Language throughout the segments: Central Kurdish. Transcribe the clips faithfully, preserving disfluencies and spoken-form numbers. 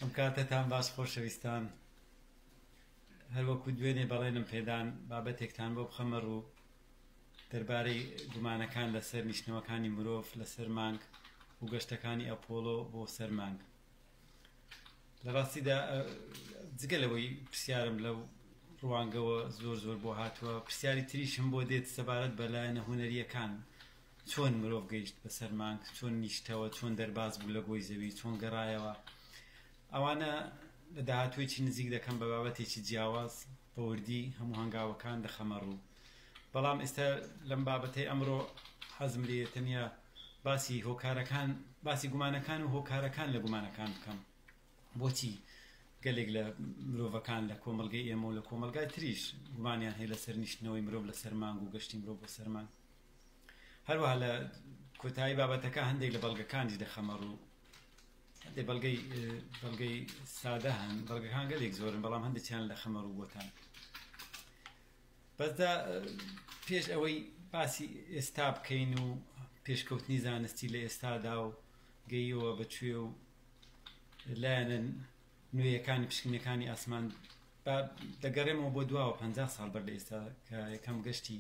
ئەم کاتتان باش خۆشەویستان، هەروەکو دوێنێ بەڵێنم پێدان بابەتێکتان بۆ بخەمە ڕوو دەربارەی گومانەکان لەسەر نیشتنەوەکانی مرۆڤ لەسەر مانگ و گەشتەکانی ئەپۆلۆ بۆ سەر مانگ. لە ڕاستیدا جگە لەوەی پرسیارم لەو ڕوانگەوە زۆر زۆر بۆ هاتووە، پرسیاری تریشم بۆ دێت سەبارەت بە لایەنە هونەریەکان، چۆن مرۆڤ گەیشت بەسەر مانگ، چۆن نیشتەوە، چۆن دەرباز بوو لە گۆی زەوی، چۆن گەڕایەوە. ئەوانە لە داهاتوێکی نزیک دەکەم بە بابەتێکی جیاواز بە وردی هەموو هەنگاوەکان دەخەمە ڕوو. بەڵام ئێستا لەم بابەتەی ئەمڕۆ حەزم لێیە تەنیا باسی هۆکارەکان، باسی گومانەکان و هۆکارەکان لە گومانەکان بکەم. بۆچی گەلێک لە مرۆڤەکان لە کۆمەڵگەی ئێمە و لە کۆمەلگای تریش گومانیان هەیە لەسەر نیشتنەوەی مرۆڤ لەسەر مانگ و گەشتی مرۆڤ بۆ سەر مانگ. هەروەها لە کۆتایی بابەتەکە هەندێک لە بەڵگەکانی دەخەمە ڕوو. هەندێک بەڵگەی بەڵگەی سادە هەن، بەڵگەکان گەلێک زۆرن، بەڵام هەندێکیان لە خەمە ڕوو بۆتان. بەسدا پێش ئەوەی باسی ئێستا بکەین و پێشکەوتنی زانستی لە ئێستادا و گەیەوە بەکوێ و لایەنە نوێیەکانی پشکنیەکانی ئاسمان دەگەڕێمەوە بۆ دواوە پەنجا ساڵ بەر لە ئێستا کە یەکەم گەشتی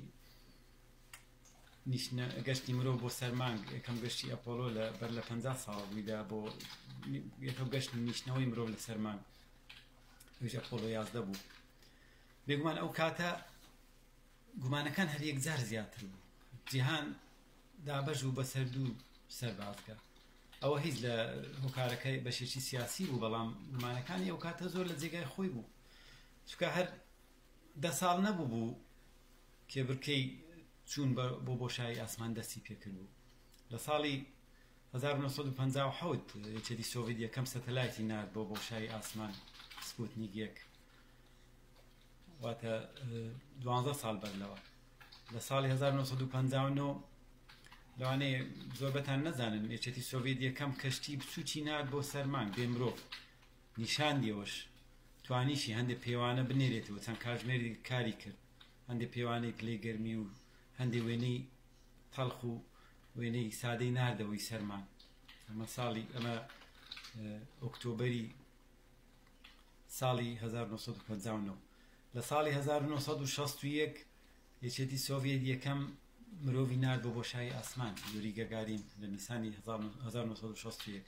گەشتی مرۆڤ بۆ سەر مانگ، یەکەم گەشتی ئەپۆلۆ لە بەر لە پەنجا ساڵ بوویدا بۆ یەکەم گەشت نیشتنەوەی مرۆڤ لە سەر مانگ، ئەویش ئەپۆلۆ یازدە بوو. بێگومان ئەو کاتە گومانەکان هەر یەکجار زیاتر بوو، جیهان دابەش بوو بەسەر دوو سەربازگە. ئەوە هیچ لە هۆکارەکەی بەشێکی سیاسی بوو، بەڵام گومانەکانی ئەو کاتە زۆر لە جێگای خۆی بوو، چونکە هەر دە ساڵ نەبوو بوو کێبڕکەی چوون بۆ بۆشایی ئاسمان دەستی پێکرد بوو. لە ساڵی هەزار و نۆ سەد و پەنجا و حەوت یەکێتی سۆڤیەت یەکەم سەتەلایتی نارد بۆ بۆشایی ئاسمان، سپوتنیک یەک، واتە دوانزە ساڵ بەرلەوە. لە ساڵی هەزار و نۆ سەد و پەنجا و نۆ لەوانەیە زۆربەتان نەزانن یەکێتی سۆڤیەت یەکەم کەشتی بچووکی نارد بۆ سەر مانگ بێ مرۆڤ، نیشاندیەوەش، توانیشی هەندێک پێوانە بنێرێتەوە، چەند کاتژمێری کاری کرد، هەندێک پێوانەی پلەی گەرمی و هەندێک وێنەی تەڵخ و وێنەی سادەی ناردەوەی سەر مانگ. ئەمە ساڵی ئەمە ئۆکتۆبەری ساڵی هەزار و نۆ سەد و پەنجا و نۆ. لە ساڵی هەزار و نۆ سەد و شەست و یەک یەکێتی سۆڤیەت یەکەم مرۆڤی نارد بۆ بۆشایی ئاسمان، یوری گەگارین، لە نیسانی هەزار و نۆ سەد و شەست و یەک.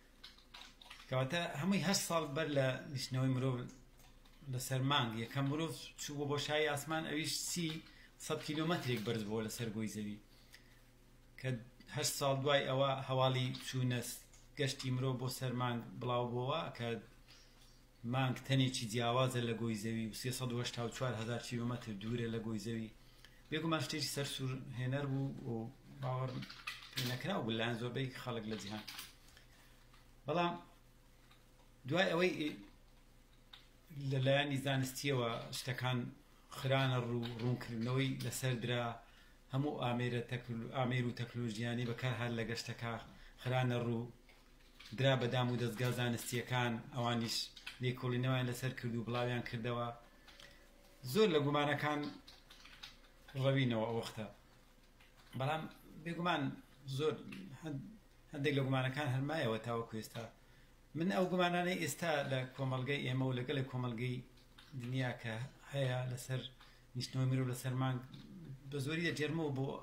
کەواتە هەمووی هەشت ساڵ بەر لە نیشتنەوەی مرۆڤ لەسەر مانگ یەکەم مرۆڤ چوو بۆ بۆشایی ئاسمان، ئەویش سی سەد کیلۆمەترێک بەرز بووە لەسەر گۆی زەوی، کە هەشت ساڵ دوای ئەوە هەواڵی چوونە گەشتی مرۆڤ بۆ سەر مانگ بڵاو بووە کە مانگ تەنێکی جیاوازە لە گۆی زەوی و سێ سەد و هەشتا و چوار هەزار کیلۆمەتر دوورە لە گۆی زەوی. بێگومان شتێکی سەرسوور هێنەر بوو و باوەڕ پێ نەکراو بوو لایەن زۆربەی خەڵک لە جیهان. بەڵام دوای ئەوەی لەلایەنی زانستیەوە شتەکان خرانە ڕوو، ڕوونکردنەوەی لەسەر درا، هەموو ئامێر و تەکنۆلۆژیانی بەکارهات لە گەشتەکە خرانە ڕوو، درا بەدام و دەستگا زانستیەکان، ئەوانیش لێکۆڵینەوەیان لەسەر کرد و بڵاویان کردەوە. زۆر لە گومانەکان ڕەوینەوە ئەو وەختە، بەڵام بێگومان زۆر هەندێک لە گومانەکان هەرمایەوە تاوەکو ئێستا. من ئەو گومانانەی ئێستا لە کۆمەڵگەی ئێمە و لەگەڵی کۆمەڵگەی دنیا کە هەیە لەسەر نیشتنەوەی مرۆڤ لەسەر مانگ بە زۆری دەجێرمەوە بۆ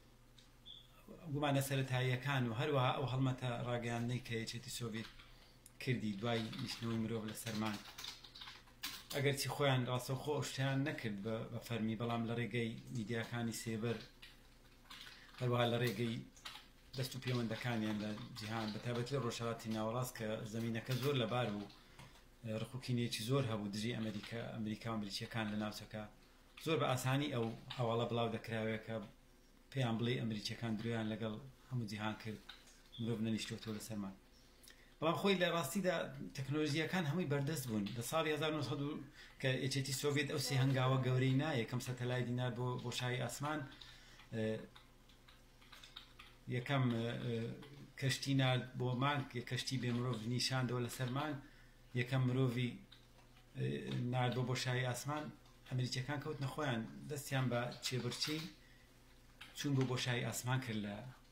گومانە سەرەتاییەکان و هەروەها ئەو هەڵمەتە ڕاگەیاندنەی کە یەکێتی سۆڤیەت کردی دوای نیشتنەوەی مرۆڤ لەسەر مانگ. ئەگەرچی خۆیان ڕاستەوخۆ شتیان نەکرد بە فەرمی، بەڵام لە ڕێگەی میدیاکانی سێبەر، هەروەها لە ڕێگەی دەست و پەیوەندەکانیان لە جیهان، بەتایبەتی لە ڕۆژهەڵاتی ناوەڕاست کە زەمینەکە زۆر لەبار بوو، ڕقوکینێکی زۆر هەبوو دژی ئەمریکا ئەمریکا و ئەمریکیەکان لە ناوچەکە، زۆر بە ئاسانی ئەو هەواڵە بڵاو دەکراوێت کە پێیان بڵێ ئەمریکیەکان درویان لەگەڵ هەموو جیهان کرد مرۆڤ نەنیشتووەتەوە لەسەر مانگ. بەڵام خۆی لە ڕاستیدا تەکنۆلۆژیەکان هەمووی بەردەست بوون. لە ساڵی هەزار و نۆ سەد کە یەکێتی سۆڤیەت ئەو سێ هەنگاوە گەورەی نا یەکەم سەتەلایتی نارد بۆ بۆشایی ئاسمان، یەکەم کەشتی نارد بۆ مانگ، کەشتی بێ مرۆڤ نیشاندەوە لەسەر مانگ، یەکەم مرۆڤی نارد بۆ بۆشایی ئاسمان، ئەمریکیەکان کەوتنە خۆیان دەستیان بە چێبڕچی چوون بۆ بۆشایی ئاسمان کرد لە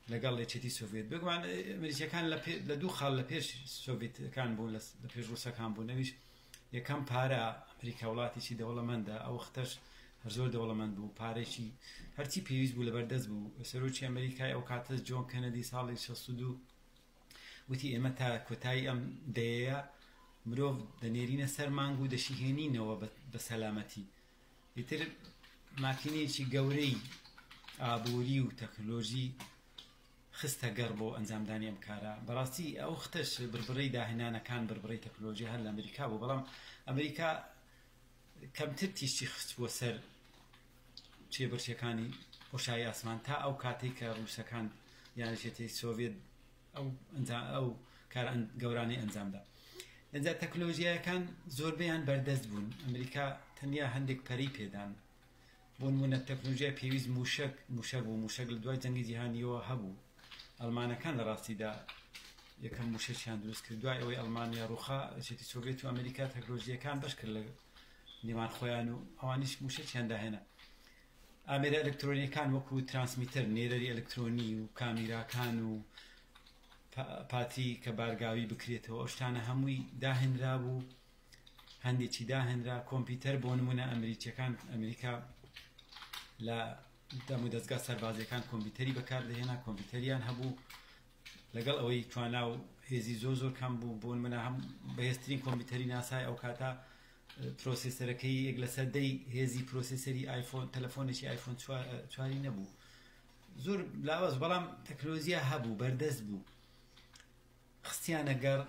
لەگەڵ یەکێتی سۆڤێت بگومان ئەمریکیەکان لە دوو خاڵ لە پێش سۆڤێتەکان بوون لە پێش ڕووسەکان بوون نەویش یەکەم پارە ئەمریکا وڵاتێکی دەوڵەمەندە ئەو وەختەش هەر زۆر دەوڵەمەند بوو پارێکی هەرچی پێویست بوو لەبەردەست بوو سەرۆکی ئەمریکای ئەو کاتە جۆن کەنەدی ساڵی شەست و دوو وتی ئێمە تا کۆتایی ئەم دەیەیە مرۆڤ دەنێرینە سەر مانگ و دەشیهێنینەوە بە سەلامەتی ئیتر ماکینەیەکی گەورەی ئابووری و تەکنۆلۆژی خستە گەڕ بۆ ئەنجامدانی ئەم کارە بەڕاستی ئەو ختەش بربڕی داهێنانەکان بربڕی تەکنۆلۆژی هەر لە ئەمریکا بوو بەڵام ئەمریکا کەمتر تیشتی خست بۆ سەر چێبەرچیەکانی بۆشایی ئاسمان تا ئەو کاتێک کە ڕووسەکان یان یەکێتی سۆڤێت ئەو ئەو کار گەورانەی ئەنجامدا لەنجا تەکنۆلۆژیەکان زۆربەیان بەردەست بوون ئەمریکا تەنیا هەندێک پەری پێدان بۆ نمونە تەکنۆلۆژیای پێویست موشک موشک بوو موشک لە دوای جەنگی جیهانیەوە هەبوو ئەڵمانەکان لە ڕاستیدا یەکەم موشکیان دروست کرد دوای ئەوەی ئەڵمانیا ڕووخا یەکێتی سۆڤێت و ئەمریکا تەکنۆلۆژیەکان بەش کرد لە نێوان خۆیان و ئەوانیش موشکیان داهێنا ئامێرە ئەلکترۆنیەکان وەکو ترانسمیتەر نێرەری ئەلکترۆنی و کامیراکان و پاتی کە بارگاوی بکرێتەوە ئەو شتانە هەمووی داهێنرا بوو هەندێکی داهێنرا کۆمپیوتەر بۆ نمونە ئەمریکیەکان ئەمریکا لە دەم و دەستگا سەربازیەکان کۆمپیوتەری بەکاردەهێنا کۆمپیوتەریان هەبوو لەگەڵ ئەوەی توانا و هێزی زۆر زۆر کەم بوو بۆ نمونە هەم بەهێزترین کۆمپیوتەری ناسای ئەو کاتە پرۆسێسەرەکەی یەک لە سەدەی هێزی پرۆسێسەری ئایفۆن تەلەفۆنێکی ئایفۆن چواری نەبوو زۆر لاوەز بەڵام تەکنۆلۆژیا هەبوو بەردەست بوو خستیانە گەڕ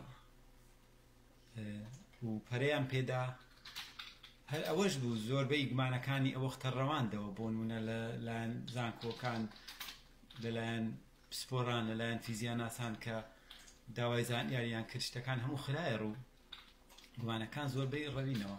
و پەرەیان پێدا هەر ئەوەش بوو زۆربەی گومانەکانی ئەوە وەختە ڕەواندەوە بۆ نمونە لەلایەن زانکۆکان لەلایەن پسپۆڕان لەلایەن فیزیاناسان کە داوای زانیاریان کرد شتەکان هەموو خرایە ڕوو گومانەکان زۆربەی ڕەوینەوە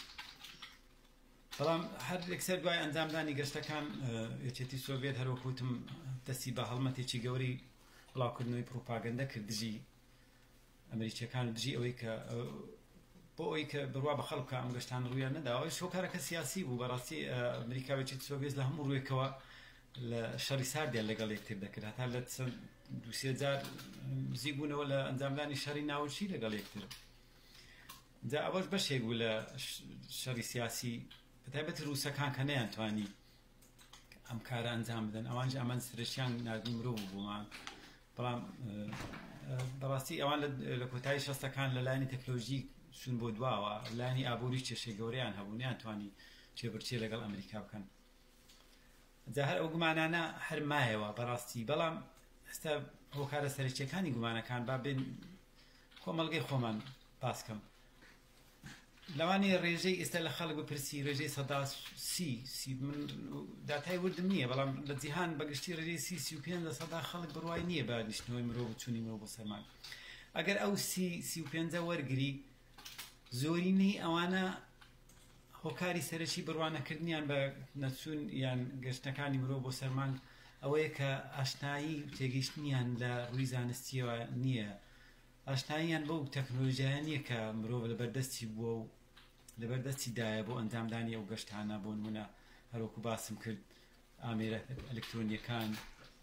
بەڵام هەر یەکسەر دوای ئەنجامدانی گەشتەکان یەکێتی سۆڤێت هەروەکوتم دەستی بە هەڵمەتێکی گەوری بڵاوکردنەوەی پرۆپاگەندە کرد دژی ئەمریکیەکان دژی ئەوەی کە بۆ ئەوەی کە بڕوا بە خەڵکە ئەم گەشتان ڕوویان نەدا ئەوەی شۆکارەکە سیاسی بوو بەڕاستی ئەمریکا یەکێتی سۆڤێت لە هەموو ڕوویەکەوە لە شەڕی ساردیان لەگەڵ یەکتر دەکرد هەتا لە دوو سێ جار نزیک بوونەوە لە ئەنجامدانی شەڕی ناوچی لەگەڵ یەکتر جا ئەوەش بەشێک بوو لە شەڕی سیاسی بەتایبەتی ڕووسەکان کە نەیانتوانی ئەم کارە ئەنجام بدەن ئەوانش ئەمان سرەشیان نردی مرۆڤ بوومان بەڵام بەڕاستی ئەوان لە کۆتایی شەستەکان لەلایەنی تەکنۆلۆژی سون بۆ دواوە لایەنی ئابووری کێشەی گەورەیان هەبوو نەیانتوانی چێبەرچێ لەگەڵ ئەمریکا بکەن جا هەر ئەو گومانانە هەر مایەوە بەڕاستی بەڵام ئێستا هۆکارە سەرچیەکانی گومانەکان با بێن کۆمەڵگەی خۆمان باسکەم لەوانەیە ڕێژەی ئێستا لە خەڵک بپرسی ڕێژەی سەدا سی من داتای وردم نییە بەڵام لە جیهان بەگشتی ڕێژەی سی سی و پێنج لە سەدا خەڵک بڕوای نییە بە نیشتنەوەی مرۆڤ چوونی مرۆڤ بۆ سەرمان ئەگەر ئەو سی سی و پێنجە وەرگری زۆرینەی ئەوانە هۆکاری سەرەکی بڕوانەکردنیان بە نەچوون یان گەشتەکانی مرۆڤ بۆ سەرمان ئەوەیە کە ئاشنایی تێگەیشتنیان لە ڕووی زانستیەوە نییە ئاشناییان بەو تەکنۆلۆژیایە نییە کە مرۆڤ لەبەردەستی بووە و لەبەردەستی دایە بۆ ئەنجامدانی ئەو گەشتانە بۆ نمونە هەروەکو باسم کرد ئامێرە ئەلکترۆنیەکان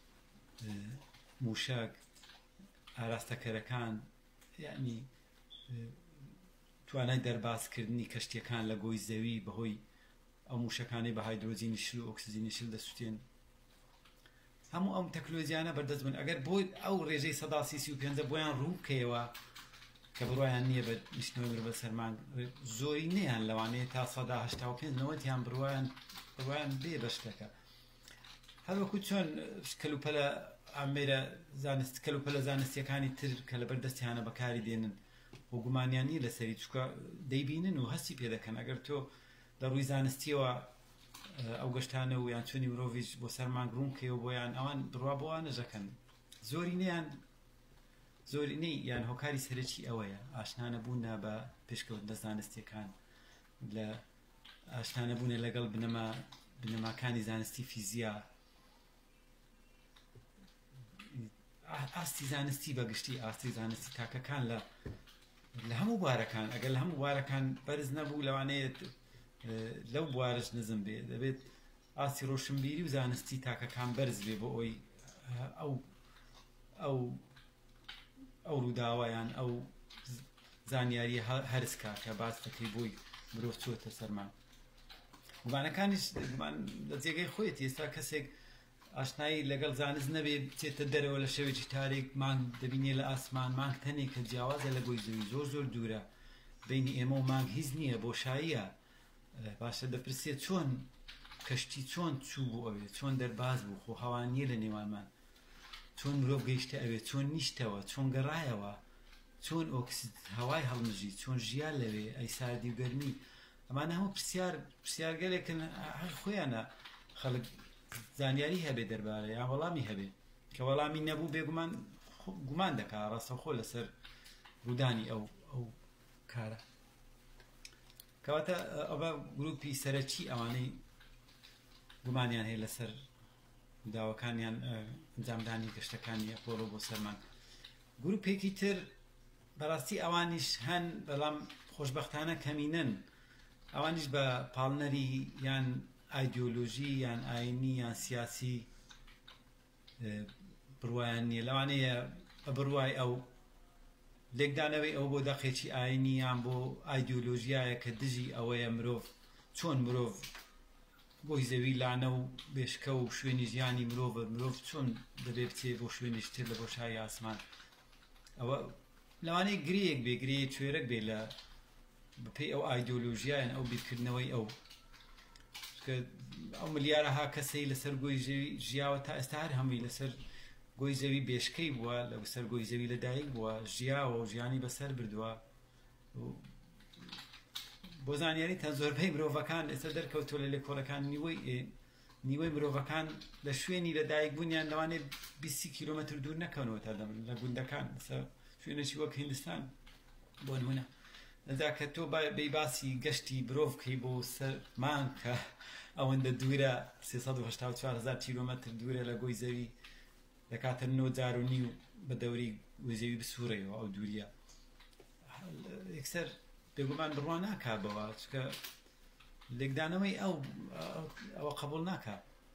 موشک ئاراستەکەرەکان یعنی توانای دەرباسکردنی کەشتیەکان لە گۆی زەوی بەهۆی ئەو موشەکانی بە هایدرۆجینی شل و ئۆکسیجینی شل دەسووتێن هەموو ئەم تەکنۆلۆژیانە بەردەست بوون ئەگەر بۆ ئەو ڕێژەی سەدا سی و پێنجە بۆیان ڕوو بکەیەوە کە بڕوایان نییە بە نیشتنەوەی مرۆڤ بە سەرمان زۆری نەیان لەوانەیە تا سەدا هەشتا و پێنج نەوەتیان بڕوایان بڕوایان بێ بە شتەکە هەروەکو چۆن کەلوپەلە ئامێرە زانست کەلوپەلە زانستیەکانی تر کە لەبەردەستیانە بەکاری دێنن بۆ گومانیانی لەسەری چووکە دەیبینن و هەستی پێ دەکەن ئەگەر تۆ لە ڕووی زانستیەوە ئەو گەشتانە و یان چۆنی مرۆڤیش بۆ سەرمان ڕوون کەیەوە بۆیان ئەوان بڕوا بۆوان نەژەکەن زۆرینەیان زۆرینەی یان هۆکاری سەرەکی ئەوەیە ئاشنانە بوونە بە پێشکەوتنە زانستیەکان لە ئاشنانە بوونە لەگەڵ بنەما بنەماکانی زانستی فیزیا ئاستی زانستی بەگشتی ئاستی زانستی تاکەکان لە لە هەموو بوارەکان ئەگەر لە هەموو بوارەکان بەرز نەبوو لەوانەیە لەو بوارش نزم بێ دەبێت ئاستی ڕۆشنبیری و زانستی تاکەکان بەرز بێ بۆ ئەوی ئەو ئەو ئەو ڕووداوایان ئەو زانیاری هەرسکا کە باس دەکەی بۆی مرۆڤ چۆتە سەرمان. گومانەکانیش لە جێگەی خۆیەتی ئێستا کەسێک ئاشنایی لەگەڵ زانست نەبێ بچێتە دەرەوە لە شەوێکی تاریک مانگ دەبینێ لە ئاسمان مانگ تەنێک کە جیاوازە لە گۆی زەوی زۆر زۆر دوورە بینی ئێمە و مانگ هیچ نییە بۆشاییە. باشە دەپرسێت چۆن کەشتی چۆن چوو بوو ئەوێ چۆن دەرباز بوو خۆ هەوا نییە لە نێوانمان چۆن مرۆڤ گەیشتە ئەوێ چۆن نیشتەوە چۆن گەڕایەوە چۆن ئۆکسید هەوای هەڵمژی چۆن ژیان لەوێ ئەی ساردی و گەرمی ئەمانە هەموو پرسیار پرسیارگەلێکن هەر خۆیانە خەڵک زانیاری هەبێ دەربارە یان وەڵامی هەبێ کە وەڵامی نەبوو بێگومان گومان دەکا ڕاستەوخۆ لەسەر ڕوودانی ئەو ئەو کارە. کەواتە ئەوە گروپی سەرەکی ئەوانەی گومانیان هەیە لەسەر داواکانیان ئەنجامدانی گەشتەکانی ئەپۆلۆ بۆ سەرمان. گروپێکی تر بەڕاستی ئەوانیش هەن بەڵام خۆشبەختانە کەمینن ئەوانیش بە پاڵنەری یان ئایدیۆلۆژی یان ئاینی یان سیاسی بڕوایان نییە لەوانەیە بە بڕوای ئەو لێکدانەوەی ئەو بۆ دەقێکی ئاینی یان بۆ ئایدیۆلۆژیایە کە دژی ئەوەیە مرۆڤ چۆن مرۆڤ بۆی زەوی لانە و بێشکە و شوێنی ژیانی مرۆڤ مرۆڤ چۆن دەبێ بچێ بۆ شوێنیش تر لە بۆشایی ئاسمان ئەوە لەوانەیە گرەیەک بێ گرەیە کوێرەک بێ لە بەپێی ئەو ئایدیۆلۆژیایان ئەو بیرکردنەوەی ئەو ئەو ملیارەها کەسەی لەسەر گۆی زەوی ژیاوە تا ئێستا هەر هەمووی لەسەر گۆی زەوی بێشکەی بووە لەسەر گۆی زەوی لەدایک بووە ژیاوە و ژیانی بەسەر بردووە بۆ زانیاری تا زۆربەی مرۆڤەکان ئێستا دەرکەوتووە لە لێکۆڵەکان نیوەی نیوەی مرۆڤەکان لە شوێنی لەدایک بوونیان لەوانێ بیست کیلۆمەتر دوور نەکەونەوە تا لە گوندەکان شوێنێکی وەک هیندستان بۆ نمونە لەدا کە تۆ بەی باسی گەشتی مرۆڤ بکەی بۆ سەر مانگ کە ئەوەندە دوورە سێسەد و هەشتا و چوار هەزار کیلۆمەتر دوورە لە گۆی زەوی دەکاتە نۆ جار و نیو بە دەوری گۆی زەوی بسوورەوە ئەو دووریە یەکسەر بێگومان بڕوا ناکا بەوە چکە لێکدانەوەی ئەو ئەوە قبول ناکا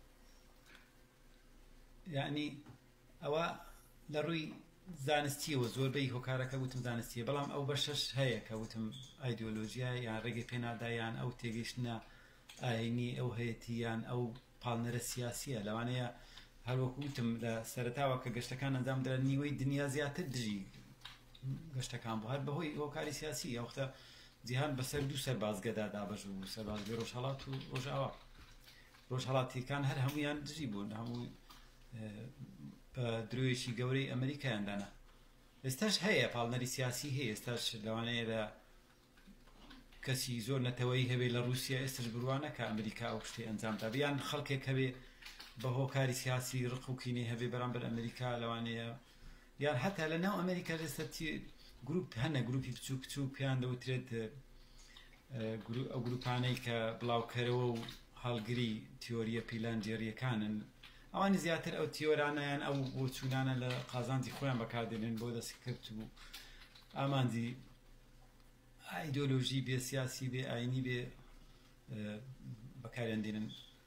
یعنی ئەوە لە ڕووی زانستیەوە زۆربەی هۆکارەکە وتم زانستیە بەڵام ئەو بەشەش هەیە کە وتم ئایدیۆلۆژیا یان ڕێگەی پێنادایان ئەو تێگەیشتنە ئاینی ئەو هەیەتی یان ئەو پاڵنەرە سیاسیە لەوانەیە هەروەکو وتم لە سەرەتاوە کە گەشتەکان ئەنجام درا نیوەی دنیا زیاتر دژی گەشتەکان بوو هەر بەهۆی هۆکاری سیاسی ئەو وەختە جیهان بەسەر دوو سەربازگەدا دابەش بوو سەربازگەی ڕۆژهەڵات و ڕۆژئاوا ڕۆژهەڵاتیەکان هەر هەموویان دژی بوون هەموو بە درۆیەکی گەورەی ئەمریکایاندانا ئێستاش هەیە پاڵنەری سیاسی هەیە ئێستاش لەوانەیە لە کەسی زۆر نەتەوەیی هەبێ لە رووسیا ئێستش بڕوانە کە ئەمریکا ئەو شتێ ئەنجامدا بیان خەڵکێک هەبێ بە هۆکاری سیاسی ڕق و کینەی هەبێ بەرامبەر ئەمریکا لەوانەیە یان هەتا لە ناو ئەمریکا لەسەر گروپ هەنە گروپی بچوو بچوو پێیان دەوترێت ئەو گروپانەی کە بڵاوکەرەوە و هەڵگری تیۆریە پیلانجێریەکانن ئەوانی زیاتر ئەو تیۆرانەیان ئەو بۆ چوونانە لە قازانجی خۆیان بەکاردێنن بۆ دەستکرد و ئامانجی ئایدۆلۆژی بێ سیاسی بێ ئاینی بێ بەکاریان دێنن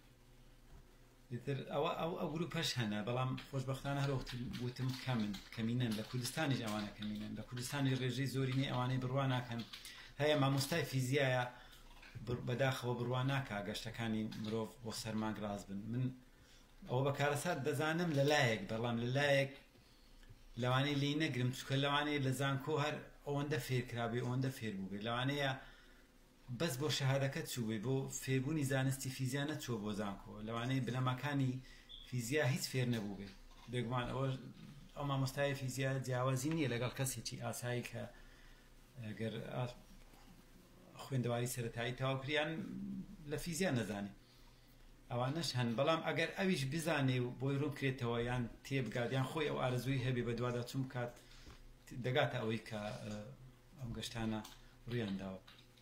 ئەوە ئەو گروپەش هەنە بەڵام خۆشبەختانە هەرۆخت وتم کەمن کەمینن لە کوردستانیش ئەوانە کەمینن لە کوردستانی ڕێژەی زۆرینەی ئەوانەی بڕوا ناکەن هەیە مامۆستای فیزیایە بەداخەوە بڕوا ناکا گەشتەکانی مرۆڤ بۆ سەرمانگ ڕاز بن من ئەوە بەکارەسات دەزانم لەلایەک بەڵام لەلایەک لەوانەیە لی نەگرم چکە لەوانەیە لە زانکۆ هەر ئەوەندە فێرکرابێ ئەوەندە فێر بوو بێ لەوانەیە بەس بۆ شەهادەکە چوو بێ بۆ فێربوونی زانستی فیزیا نەچووە بۆ زانکۆ لەوانەیە بنەماکانی فیزیا هیچ فێر نەبوو بێ بێگومان ئەوە ئەو مامۆستای فیزیا جیاوازی نییە لەگەڵ کەسێکی ئاسایی کە ئەگەر خوێندەواری سەرەتایی تەواوکریان لە فیزیا نەزانێ ئەوانەش هەن بەڵام ئەگەر ئەویش بزانێ و بۆی ڕوون کرێتەوە یان تێبگات یان خۆی ئەو ئارزووی هەبێ بە دوادا چوم کات دەگاتە ئەوەی کە ئەم گەشتانە ڕوویان داوە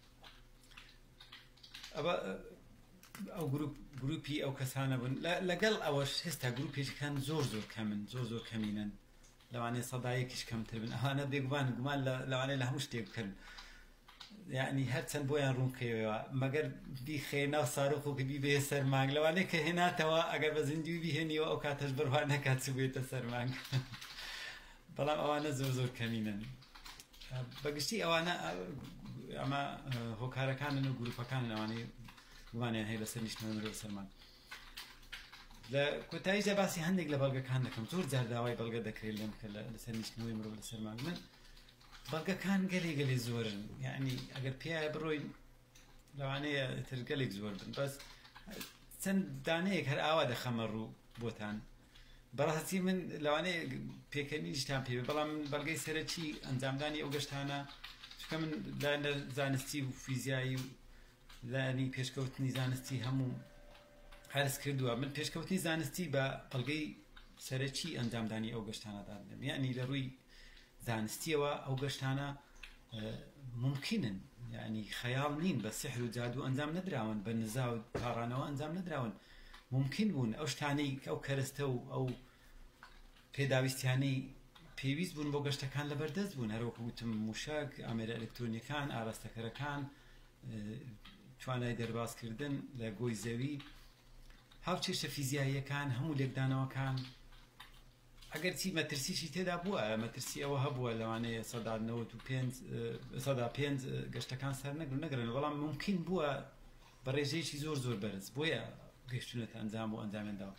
ئەوە ئەو گروپی ئەو کەسانە بوون لەگەڵ ئەوەش هێستا گروپێکەکان زۆر زۆر کەمن زۆر زۆر کەمینن لەوانەیە سەدایەکیش کەمتر بن ئەوانە بێگومان گومان لەوانەیە لە هەموو شتێک بکەن یعنی هەرچەند بۆیان ڕوونکەوەوە مەگەر بیخێ ناو ساروخ و بی بێ سەرمانگ لەوانەیە کە هێناتەوە ئەگەر بە زیندوی بیهێنیەوە ئەو کاتەش بڕوا نەکات چ بێتە سەرمانگ بەڵام ئەوانە زۆر زۆر کەمینن بەگشتی ئەوانە ئەمە هۆکارەکانن و گروپەکانن ئەوانەی وانیان هەیە لەسەر نیشتنەوەی مرۆڤ سەرمان لە کۆتاییدا باسی هەندێک لە بەڵگەکان دەکەم زۆر جار داوای بەڵگە دەکرێت لێم کە لەسەر نیشتنەوەی مرۆڤ لە سەرمان من بەڵگەکان گەلێ گەلێ زۆرن یعنی ئەگەر پێیە بڕۆین لەوانەیە تر گەلێک زۆر بن بەس چەند دانەیەک هەر ئاوا دەخەمە ڕوو بۆتان بەڕاستی من لەوانەیە پێکەنیشتان پێ بەڵام من بەڵگەی سەرەکی ئەنجامدانی ئەو گەشتانە چونکە من لە زانستی و فیزیایی و لانی پێشکەوتنی زانستی هەموو هەرس کردووە من پێشکەوتنی زانستی بە بەڵگەی سەرەکی ئەنجامدانی ئەو گەشتانەدا دەم یعنی لە ڕووی زانستیەوە ئەو گەشتانە ممکنن یعنی خەیاڵ نین بە سحر و جادو ئەنجام نەدراون بە نزا و پاڕانەوە ئەنجام نەدراون ممکن بوون ئەو شتانەی ئەو کەرەستە و ئەو پێداویستیانەی پێویست بوون بۆ گەشتەکان لەبەردەست بوون هەروەکو وتم موشک ئامێرە ئەلکترۆنیەکان ئاراستەکەرەکان توانای دەربازکردن لە گۆی زەوی هاوچێشە فیزیاییەکان هەموو لێکدانەوەکان ئەگەر چی مەترسیشی تێدا بووە مەترسی ئەوە هەبووە لەوانەیە سەدا نەوەت و پێنج سەدا پێنج گەشتەکان سەر نەگرن نەگرن بەڵام ممکن بووە بە ڕێژەیەکی زۆر زۆر بەرز بۆیە گەشتونەتە ئەنجام و ئەنجامێنداوە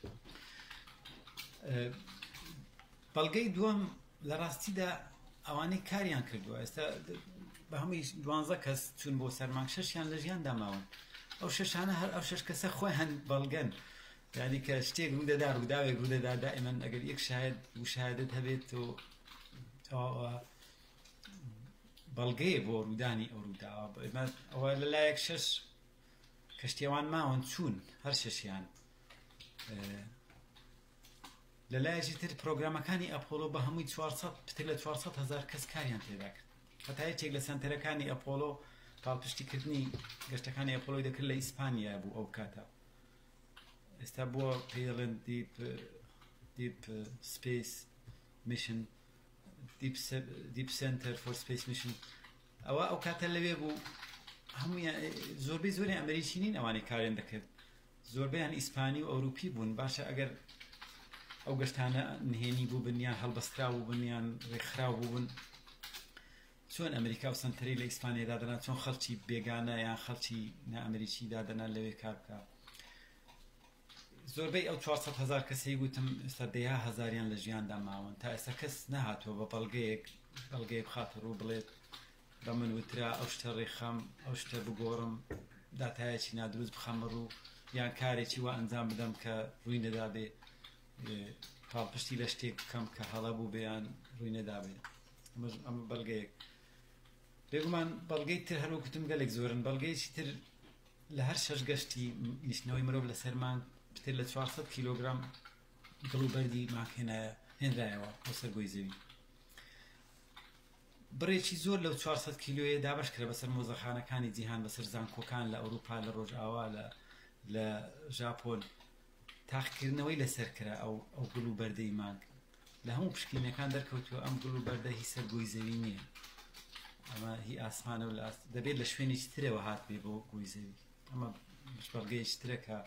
بەڵگەی دووەم لە ڕاستیدا ئەوانەی کاریان کردووە ئێستا بە هەمووی دوانزە کەس چون بۆ سەرمانگ شەشیان لە ژیان داماون ئەو شەشانە هەر ئەو شەش کەسە خۆیان بەڵگەن یعنی کە شتێک ڕوودەدا ڕووداوێک ڕوودەدا دائیمەن ئەگەر یەک شاهد وشاهدت هەبێت و بەڵگەیە بۆ ڕوودانی ئەو ڕووداوە ئەوە لەلایەک شەش کەشتیەوان ماوەن چوون هەر شەشیان لەلایەکی تر پرۆگرامەکانی ئەپۆلۆ بە هەمووی چوارسەد پتر لە چوارسەد هەزار کەس کاریان تێدا کرد هەتا یەکێک لە سەنتەرەکانی ئەپۆلۆ پاڵپشتیکردنی گەشتەکانی ئەپۆلۆی دەکرد لە ئیسپانیا بوو ئەو کاتە ئێستا بووە پێڵێن دیپ دیپ سپیس میشن دیپ سنتەر فۆر سپیس میشن ئەوە ئەو کاتە لەوێ بوو هەمووی زۆربەی زۆری ئەمریکی نین ئەوانەی کاریان دەکرد زۆربەیان ئیسپانی و ئەوروپی بوون باشە ئەگەر ئەو گەشتانە نهێنی بوو بنیان هەڵبەسترا بوو بنیان ڕێکخراو بوو بن چۆن ئەمریکا و سنتەری لە ئیسپانیا دادەنا چۆن خەڵکی بێگانە یان خەڵکی نە ئەمریکی دادەنا لەوێ کار بکە زۆربەی ئەو چوارسەد هەزار کەسەی گوتم ئێستا دەیها هەزاریان لە ژیاندا ماون تا ئێستا کەس نەهاتووە بە بەڵگەیەک بەڵگەی بخاتە ڕوو بڵێت بە من وترا ئەو شتە ڕێخەم ئەو شتە بگۆڕم داتایەکی نادروست بخەمە ڕوو یان کارێکی وا ئەنجام بدەم کە ڕووی نەدا بێ پاڵپشتی لە شتێک بکەم کە هەڵە بوو بێیان ڕووی نەدا بێ ئەمە بەڵگەیەک بێگومان بەڵگەی تر هەروەکوتم گەلێک زۆرن بەڵگەیەکی تر لە هەر شەش گەشتی نیشتنەوەی مرۆڤ لە سەرمان پتر لە چوارسەد کیلۆگرام گڵ و بەردی مانگ هێنرایەوە بۆ سەرگۆی زەوی بڕێکی زۆر لەو چوارسەد کیلۆیە دابش کرا بەسەر مۆزەخانەکانی جیهان بەسەر زانکۆکان لە ئەوروپا لە ڕۆژئاوا لە ژاپۆن تاقیکردنەوەی لەسەر کرا ئەو ئەو گڵ و بەردەی مانگ لە هەموو پشکینەکان دەرکەوتووە ئەم گڵ و بەردە هی سەرگۆی زەوی نییە ئەمە هی ئاسمانە و لە دەبێت لە شوێنێکی ترەوە هات بێ بۆ گۆی زەوی ئەمە بەڵگەیەکی ترە کە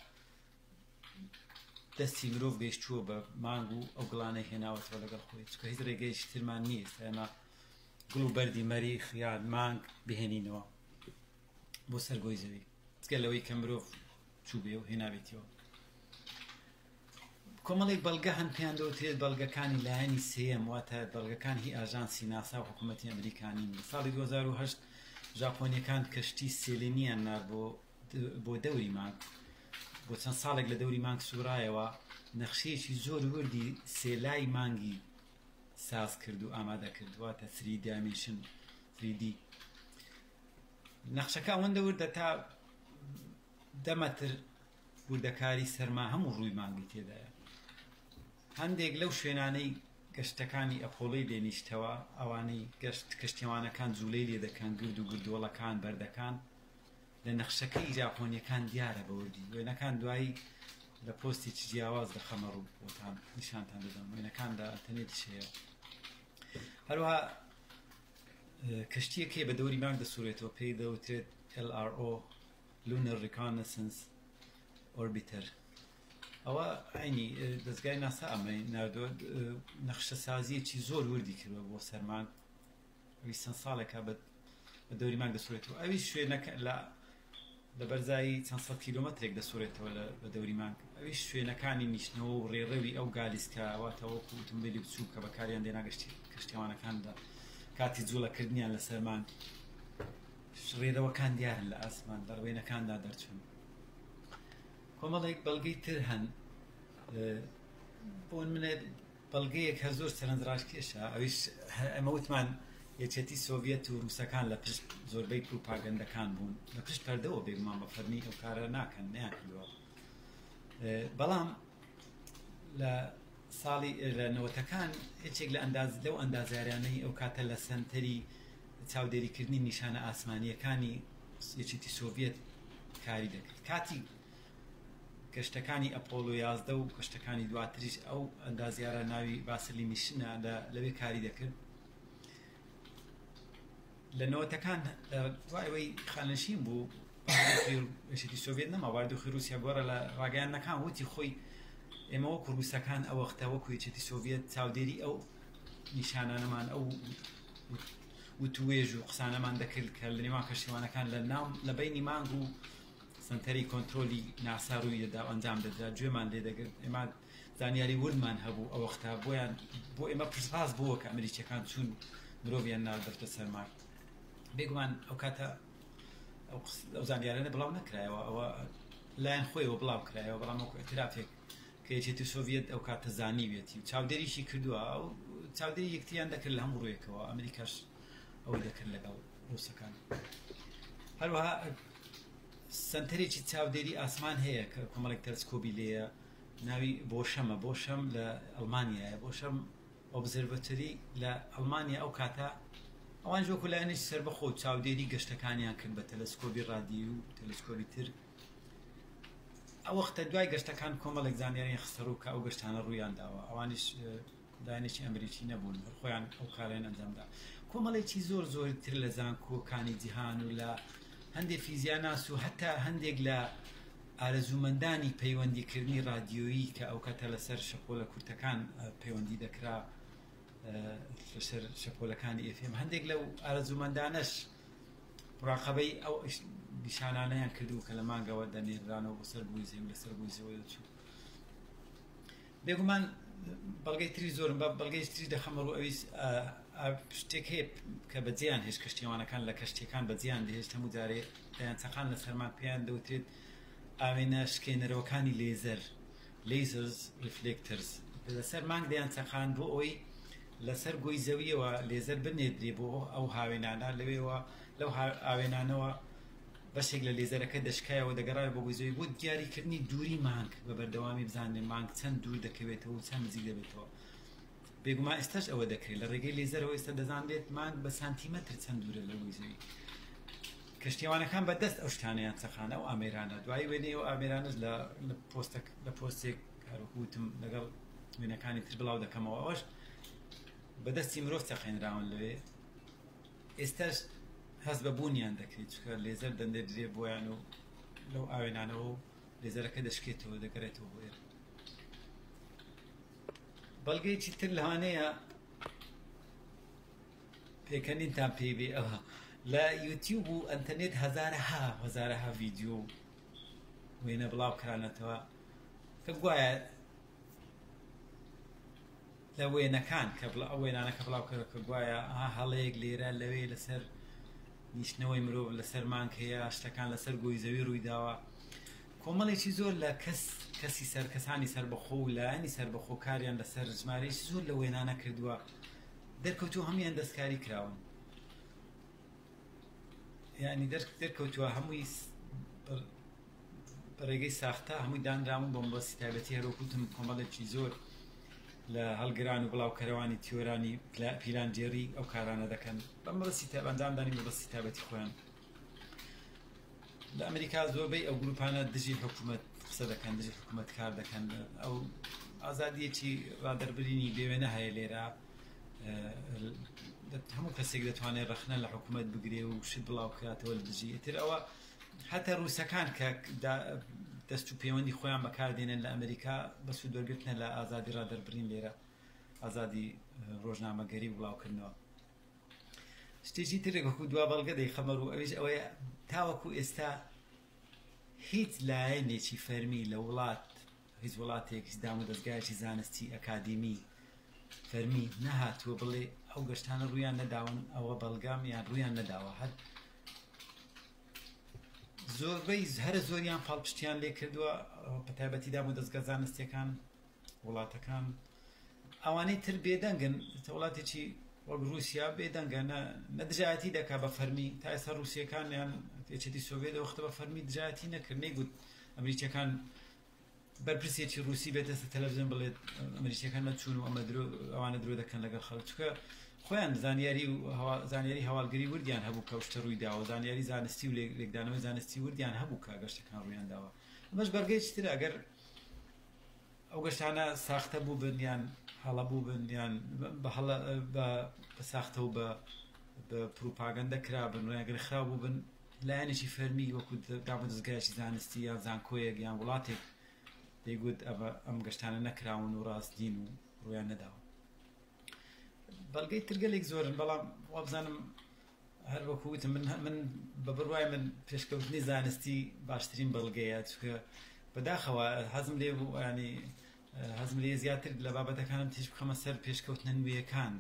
دەستی مرۆڤ گەیشتووە بە مانگ و ئەو گڵانەی هێناوەتەوە لەگەڵ خۆی چکە هیچ ڕێگەیەکی ترمان نیست ئێمە گڵ و بەردی مەریخ یان مانگ بهێنینەوە بۆ سەرگۆی زەوی جگە لەوەی کە مرۆڤ چوو بێ و هێنابێتەوە کۆمەڵێک بەڵگە هەن پێیان دەوترێت بەڵگەکانی لایەنی سێەم واتە بەڵگەکان هی ئاژانسی ناسا و حکوومەتی ئەمریکانی ساڵی دوو هەزار و هەشت ژاپۆنیەکان کەشتی سێلێنیان نار بۆ دەوری مانگ بۆ چەند ساڵێک لە دەوری مانگ سوورایەوە نەخشەیەکی زۆر وردی سێلای مانگی ساز کرد و ئامادە کرد واتە تری دایمێنشن تری دی نەخشەکە ئەوەندە وردە تا دە مەتر وردەکاری سەرما هەموو ڕووی مانگی تێدایە هەندێک لەو شوێنانەی گەشتەکانی ئەپۆڵۆی لێنیشتەوە ئەوانەی گەشت کەشتیوانەکان جوولەی لێ دەکەن گرد و گردووەڵەکان بەردەکان لە نەخشەکەی ژاپۆنیەکان دیارە بەوردی وێنەکان دوایی لە پۆستێکی جیاواز دەخەمە ڕوو بۆتان نیشانتان دەدەم وێنەکاندا ئەتەنێتیش هەیە هەروەها کەشتیەکێ بە دەوری مانگ دەسوورێتەوە پێی دەوترێت ئێل ئار ئۆ Lunar Reconnaissance Orbiter ئەوە عینی دەستگای ناسا ئەمەی نردووە نەخشە سازیەکی زۆر وردی کردوە بۆ سەرمان ئەوی چەند ساڵێکە بە دەوری مانگ دەسوورێتەوە ئەوی شوێنەکە لە لە بەرزایی چەند سەد کیلۆمەترێک دەسوورێتەوە بە دەوری مانگ ئەوی شوێنەکانی نیشتنەوە و ڕێڕەوی ئەو گالیسکە واتە وەکو ئۆتۆمۆبیلی بچووک کە بەکاریان دێنا گەشتی کەشتیوانەکاندا کاتی جوڵەکردنیان لە سەرمان ڕێرەوەکان دیارن لە ئاسمان دەڕوێنەکاندا دەرچوون کۆمەڵێک بەڵگەی تر هەن بۆ منێ بەڵگەیەک هەر زۆر سەرنجڕاکێشە ئەویش ئەمە وتمان یەکێتی سۆڤیەت و رووسەکان لە پشت زۆربەی پروپاگەندەکان بوون لە پشت پەردەوە بێگومان بە فەرمی ئەو کارە ناکەن نیان کردووە بەڵام لە ساڵی لە نەوەتەکان هیچێک لە ئەنداز لەو ئەندازیارانەی ئەو کاتە لە سەنتەری چاودێریکردنی نیشانە ئاسمانیەکانی یەکێتی سۆڤیەت کاری دەکرد کاتی گەشتەکانی ئەپۆلۆ یازدە و گەشتەکانی دواتریش ئەو ئەندازیارە ناوی باسلی میشنە لەوێ کاری دەکرد لە نەوەتەکان دوایەوەی خانەشین بوو یەکێتی سۆڤیەت نەما باردۆخی رووسیا گۆڕە لە ڕاگەیاندنەکان وتی خۆی ئێمە وەکو رووسەکان ئەو وەختە وەکو یەکێتی سۆڤیەت چاودێری ئەو نیشانانەمان ئەو وتوێژ و قسانەمان دەکرد کە لە نێوان کەشتیوانەکان لە ناو لە بینی مانگ و سنتەری کۆنتترۆلی ناسا ڕوویەدا ئەنجام دەدرا گوێمان لێ دەگرت ئێمە زانیاری وردمان هەبوو ئەو وەختە بۆیان بۆ ئێمە پرسپاس بووە کە ئەمریکیەکان چوون مرۆڤیان ناردەفتە سەرمان بێگومان ئەو کاتە ئەو زانیارانە بڵاو نەکرایەوە ئەوە لایەن خۆیەوە بڵاو کرایەوە بەڵام وەکو ئێترافێک کە یەکێتی سۆڤیەت ئەو کاتە زانیوێتی و چاودێریشی کردووە ئەو چاودێری یەکتریان دەکرد لە هەموو ڕوویەکەوە ئەمریکاش ئەوەی دەکرد لەگەڵ رووسەکان هەروەها سنتەرێکی چاودێری ئاسمان هەیە کە کۆمەڵێک تەلسکۆبی لێیە ناوی بۆشەمە بۆشەم لە ئەڵمانیایە بۆشەم ئۆبزەرڤەتۆری لە ئەڵمانیا ئەو کاتە ئەوان جۆکو لایەنێکی سەربەخۆ چاودێری گەشتەکانیان کرد بە تەلەسکۆبی ڕادیۆ و تەلەسکۆبی تر ئەو وەختە دوای گەشتەکان کۆمەڵێک زانیاری خستەر و کە ئەو گەشتانە ڕوویان داوە ئەوانیش لایەنێکی ئەمریکی نەبوون خۆیان ئەو کاریان ئەنجامدا کۆمەڵێکی زۆر زۆر تر لە زانکۆکانی جیهان و لە هەندێک فیزیاناس و هەتا هەندێک لە ئارەزومەندانی پەیوەندیکردنی رادیۆیی کە ئەو کاتە لەسەر شەپۆلە کورتەکان پەیوەندی دەکرا لەسەر شەپۆلەکانی ئێفێم هەندێک لەو ئارەزومەندانەش مراقەبەی ئەو نیشانانەیان کردو کە لە مانگەوە دەنێرانەوە بۆ سەر بووی زەوی لەسەر بووی زەوی دەچوو بێگومان بەڵگەی تری زۆرم بە بەڵگەی تری دەخەمە ڕوو ئەویش شتێک هەیە کە بەجێیان هێش کەشتیوانەکان لە کەشتیەکان بەجێیان دەهێشت هەموو جارێ دەیانچەقان لە سەرمان پێیان دەوترێت ئاوێنە شکێنەرەوەکانی لێزەر لیزرز ریفلێکترز لەسەر مانگ دەیانچەقان بۆ ئەوەی لەسەر گۆی زەویەوە لێزەر بنێدرێ بۆ ئەو هاوێنانە لەوێەوە لەو ئاوێنانەوە بەشێک لە لێزەرەکە دەشکایەوە دەگەڕایە بۆ گۆی زەوی بۆ دیاریکردنی دووری مانگ بە بەردەوامی بزانێن مانگ چەند دوور دەکەوێتەوە و چەند نزیک دەبێتەوە بێگومان ئێستاش ئەوە دەکرێت لە ڕێگەی لێزەرەوە ئێستا دەزانێت مانگ بە سانتیمەتر چەند دوورە لە گۆی زەوی کەشتیوانەکان بەدەست ئەو شتانەیان چەقانە و ئامێرانە دوای وێنەی و ئامێرانش لە پۆستێک هەروکوتم لەگەڵ وێنەکانی تر بڵاو دەکەمەوە ئەوەش بەدەستی مرۆڤ چەقێنراون لەوێ ئێستاش هەست بە بوونیان دەکرێت چکە لێزەر دەندێدرێ بۆیان و لەو ئاوێنانەوە و لێزەرەکە دەشکێتەوە دەگەڕێتەوە بۆ ئێرە بەڵگەیەکی تر لەوانەیە پێکەنینتان پێی بێ ئەوە لە یوتیوب و ئەنتەرنێت هەزارەها هەزارەها ڤیدیۆ وێنە بڵاو کرانەتەوە کە گوایە لە وێنەکان کە ئەو وێنانەکە بڵاو کرد کە گوایە هەڵەیەک لێرە لەوێ لەسەر نیشتنەوەی مرۆڤ لەسەر مانگ هەیە شتەکان لەسەر گۆی زەوی ڕوویداوە کۆمەڵێکی زۆر لە کەس کەسی سەر کەسانی سەربەخۆ و لایەنی سەربەخۆ کاریان لەسەر ژمارەیەکی زۆر لە وێنانە کردووە دەرکەوتووە هەمویان دەستکاری کراون یعنی دەرکەوتووە هەمووی بەڕێگەی ساختە هەمووی دانراون بۆ مەبەستی تایبەتی هەروکوتم کۆمەڵێکی زۆر لە هەڵگران و بڵاوکەرەوانی تیۆرانی پیلانجێری ئەو کارانە دەکەن بە مەبەستی ئەنجامدانی مەبەستی تایبەتی خۆیان لە ئەمریکا زۆربەی ئەو گروپانە دژی حکوومەت قسە دەکەن دژی حکوومەت کار دەکەن ئەو ئازادیەکی ڕادەربرینی بێوێنە هەیە لێرە هەموو کەسێک دەتوانێت ڕەخنە لە حکوومەت بگرێ و شت بڵاو کاتەوە لە دژی تر ئەوە هەتا ڕووسەکان کە دەست و پەیوەندی خۆیان بەکاردێنن لە ئەمریکا بە سوودوەرگرتنە لە ئازادی ڕادەربڕین لێرە ئازادی ڕۆژنامەگەری بڵاوکردنەوە. شتێکی ترێک وەکو دوا بەڵگە دەی خەمەر و ئەویش ئەوەیە تاوەکو ئێستا هیچ لایەنێکی فەرمی لە وڵات هیچ وڵاتێکی دام و دەستگایەکی زانستی ئەکادیمی فەرمی نەهاتووە بڵێ ئەو گەشتانە ڕوویان نەداون ئەوە بەڵگام یان ڕوویان نەداوە. هەر زۆربەی هەرە زۆریان پاڵپشتیان لێ کردووە بە تایبەتی دام و دەستگا زانستیەکان وڵاتەکان ئەوانەی تر بێدەنگن وڵاتێکی وەک رووسیا بێدەنگە نەدژایەتی دەکا بە فەرمی تا ئێستا رووسیەکان یان پێچێتی سۆڤێت وەختە بە فەرمی دژایەتی نەکرد نەیگوت ئەمریکیەکان بەرپرسێکی رووسی بێتە تەلەڤیزیۆن بڵێت ئەمریکیەکان نەچوون و ئەمە ئەوانە درۆ دەکەن لەگەڵ خەڵک چونکە خۆیان زانیاری و زانیاری هەواڵگری وردیان هەبوو کە شتە ڕووی داوە زانیاری زانستی و لێکدانەوەی زانستی وردیان هەبوو کە گەشتەکان ڕوویان داوە. ئەمەش بەرگەیەکی ترە ئەگەر ئەو گەشتانە ساختە بوو بن یان هەڵە بوو بن یان بە ساختە و بە پروپاگەندە کرابن و یاگەر خراو بوو بن لایەنێکی فەرمی وەکو دام و دەستگایەکی زانستی یان زانکۆیەک یان وڵاتێک دەیگوت ئەم گەشتانە نەکراون و ڕاستدین و ڕویان نەداوە. بەڵگەی ترگەلێک زۆرن بەڵام وا بزانم هەر وەکوتم من بە بڕوای من پێشکەوتنی زانستی باشترین بەڵگەیە چونکە بەداخەوە حەزم لێ بوو ینی حەزم لێ زیاتر لە بابەتەکانم تێش بخەمە سەر پێشکەوتنە نوێیەکان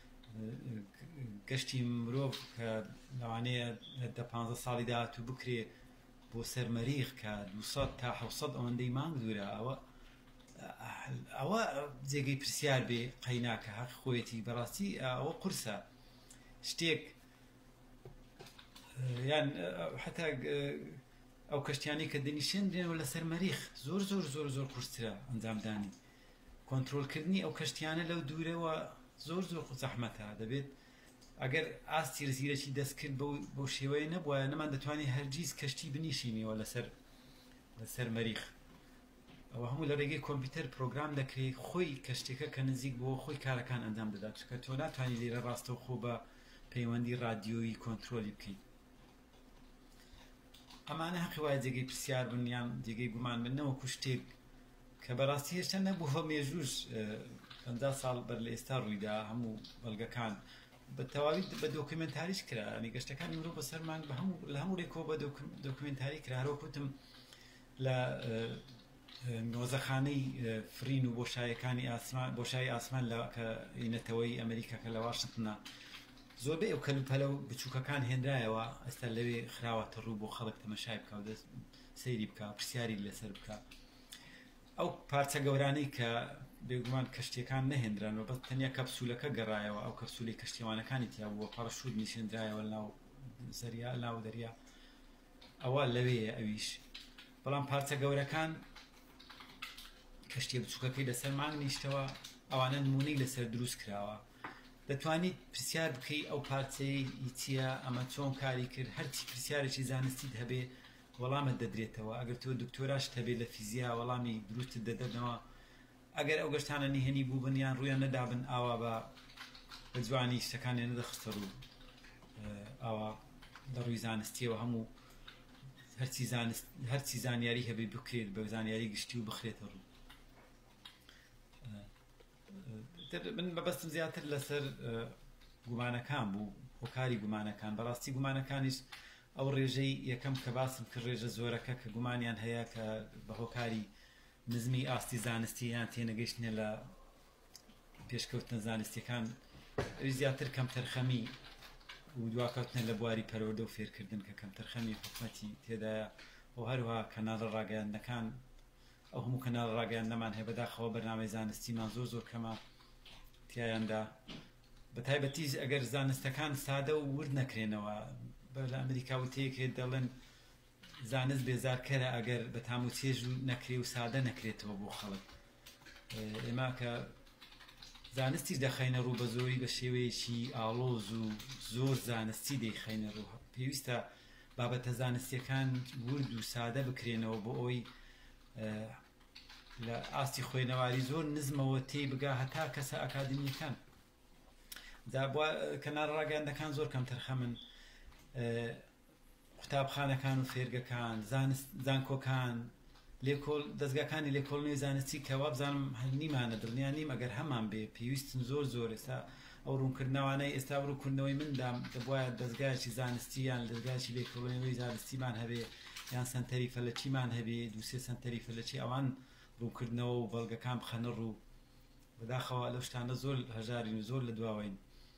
گەشتی مرۆڤ کە لەوانەیە دە پانزە ساڵی داهاتوو بکرێ بۆ سەر مەریخ کە دووسەد تا حەوسەد ئەوەندەی مانگ دوورە ئەوە ئەوە جێگەی پرسیار بێ قەیناکە حەق خۆیەتی بەڕاستی ئەوە قورسە شتێک یان حتا ئەو کەشتیانی کە دەنیشێنرێنەوە لەسەر مەریخ زۆر زۆر زۆر زۆر قورسترە ئەنجامدانی کۆنتڕۆلکردنی ئەو کەشتیانە لەو دوورەوە زۆر زۆر زەحمەتە دەبێت ئەگەر ئاستی زیرەکی دەستکرد بەو شێوەیە نەبووە نەمان دەتوانێت هەرگیز کەشتی بنیشینەوە لەسەر لەسەر مەریخ. ئەوە هەموو لە ڕێگەی کۆمپیوتەر پرۆگرام دەکرێت خۆی کەشتێکە کە نزیک بۆ خۆی کارەکان ئەنجام دەدات چونکە تۆ ناتوانانی لێرە ڕاستەوخۆ بە پەیوەندی رادیۆیی کۆنتترۆلی بکەیت. ئەمانە حەقی وایە جێگەی پرسیار بن یان جێگەی گومان بن نەوەکو شتێک کە بەڕاستی هێشتا نەبووە مێژووش پەنجا ساڵ بەر لە ئێستا ڕوویدا هەموو بەڵگەکان بە تەواوی بە دۆکمنتاریش کرا ینی گەشتەکانی مرۆڤ بەسەر مانگ بە هەموو لە هەموو ڕێکەوە بە دۆکمنتاری کرا هەروەکوتم لە نۆزەخانەی فرین و بۆشایەکانی ئاسمان بۆشایی ئاسمان کە ئینەتەوەی ئەمریکا کە لە واشنگتنە زۆربەی ئەو کەلوپەلە و بچووکەکان هێنرایەوە ئێستا لەوێ خراوەتە ڕوو بۆ خەڵک تەمەشای بکە و دەست سەیری بکە پرسیاری لەسەر بکە. ئەو پارچە گەورانەی کە بێگومان کەشتیەکان نەهێنرانەوە بە تەنیا کەپسولەکە گەڕایەوە ئەو کەپسولی کەشتیوانەکانی تیا بووە پەڕەشوت نیشێنرایەوە ناو زەریا ناو دەریا ئەوە لەوەیە ئەویش بەڵام پارچە گەورەکان کەشتیە بچووکەکەی لەسەر مانگ نیشتەوە ئەوانە نمونەی لەسەر دروست کراوە دەتوانیت پرسیار بکەی ئەو پارچەی چییە ئەمە چۆن کاری کرد هەرچی پرسیارێکی زانستیت هەبێ وەڵامت دەدرێتەوە ئەگەر تۆ دکتۆراشت هەبێ لە فیزیا وەڵامی دروستت دەدەنەوە ئەگەر ئەو گەشتانە نهێنی بوو بن یان ڕویان نەدابن ئاوا بە بە جوانی شتەکانیان نەدەخستە ڕوو ئاوا لە ڕووی زانستیەوە هەموو هەرچی زانیاری هەبێ بکرێت بە زانیاری گشتی و بخرێتە ڕوو. من بەبەستم زیاتر لەسەر گومانەکان بوو هۆکاری گومانەکان بەڕاستی گومانەکانیش ئەو ڕێژەی یەکەم کە باسم کرد ڕێژە زۆرەکە کە گومانیان هەیە کە بە هۆکاری نزمی ئاستی زانستی یان تێنەگەیشتنە لە پێشکەوتنە زانستیەکان زیاتر کەم تەرخەمی و دواکەوتنە لە بواری پەروەردە و فێرکردن کە کەم تەرخەمی حکومەتی تێدایە و هەروها کەناڵە ڕاگەیاندنەکان ئەو هەموو کەناڵ ڕاگەیاندنەمان هەیە بەداخەوە بەرنامەی زانستیمان زۆر زۆر کەمە تیایاندا بە تایبەتی ئەگەر زانستەکان سادە و ورد نەکرێنەوە لە ئەمریکا وتەیەکێت دەڵێن زانست بێزارکەرە ئەگەر بە تام و چێژ و نەکرێ و سادە نەکرێتەوە بۆ خەڵک. ئێمە کە زانستی دەخەینە ڕوو بە زۆری بە شێوەیەکی ئاڵۆز و زۆر زانستی دەیخەینە ڕوو پێویستە بابەتە زانستیەکان ورد و سادە بکرێنەوە بۆ ئەوی لە ئاستی خوێنەواری زۆر نزمەوە تێی بگا هەتا کەسە ئەکادمیەکان کەناڵ ڕاگەیاندنەکان زۆر کەم تەرخەمن قوتابخانەکان و فێرگەکان زانکۆکان لێکۆڵ دەستگاکانی لێکۆڵنەوەی زانستی کەوا بزانم نیمانە دڵنیا نیم ئەگەر هەمان بێ پێویستن زۆر زۆر ئێستا ئەو ڕوونکردنەوانەی ئێستا ڕوونکردنەوەی مندام دەبواە دەستگایکی زانستی یان دەستگایکی لێکۆڵنەوەی زانستیمان هەبێ یان سنتەری فەلەکیمان هەبێ دووسێ سنتەری فەلەکی ئەوان ڕوونکردنەوە و بەڵگەکان بخەنە ڕوو بەداخەوە لەو شتانە زۆر هەژارین و زۆر لە دواوین.